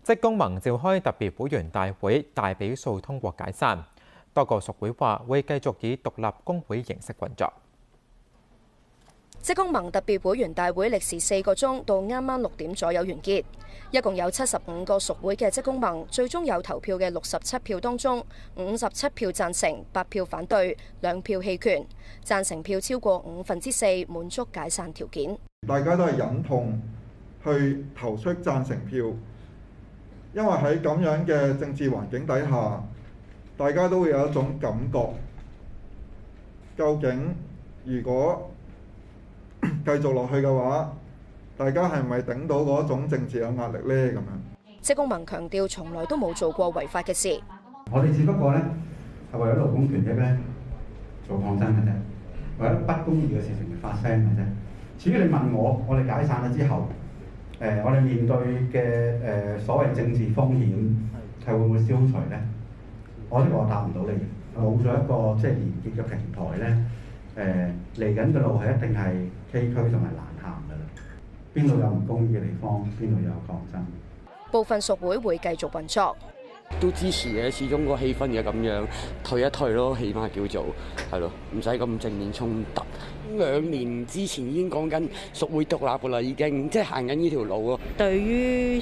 職工盟召開特別會員大會，大比數通過解散。多個屬會話會繼續以獨立工會形式運作。 職工盟特別會員大會歷時4個鐘，到啱啱6點左右完結。一共有75個屬會嘅職工盟，最終有投票嘅67票當中，57票贊成，8票反對，2票棄權。贊成票超過4/5，滿足解散條件。 大家都係忍痛去投出贊成票，因為喺咁樣嘅政治環境底下，大家都會有一種感覺，究竟如果繼續落去嘅話，大家係咪頂到嗰種政治嘅壓力呢？咁樣， 職工盟強調，從來都冇做過違法嘅事。 我哋只不過咧係為咗勞工權益咧做抗爭嘅啫，為咗不公義嘅事情發聲嘅啫。至於你問我哋解散咗之後，我哋面對嘅所謂政治風險係會唔會消除咧？我呢個答唔到你。冇咗一個即係連結嘅平台咧，嚟緊嘅路係一定係崎嶇同埋難行㗎啦。邊度有唔公義嘅地方，邊度有抗爭。 部分屬會會繼續運作。 都支持嘅，始終個氣氛嘅咁樣，退一退咯，起碼叫做係咯，唔使咁正面衝突。2年之前已經講緊屬會獨立㗎啦，已經即係行緊呢條路咯。 對於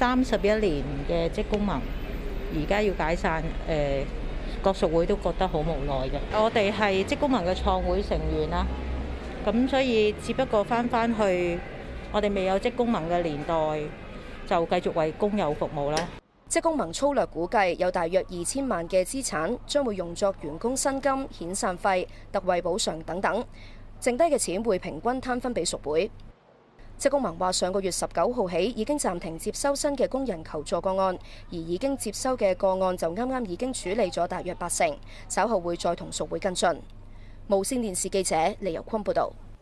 31年嘅職工盟，而家要解散，各屬會都覺得好無奈嘅。我哋係職工盟嘅創會成員啦，咁所以只不過翻去我哋未有職工盟嘅年代，就繼續為工友服務啦。 職工盟粗略估計有大約2000萬嘅資產，將會用作員工薪金、遣散費、特惠補償等等，剩低嘅錢會平均攤分俾屬會。職工盟話，上個月19號起已經暫停接收新嘅工人求助個案，而已經接收嘅個案就啱啱已經處理咗大約80%，稍後會再同屬會跟進。無線電視記者李由坤報導。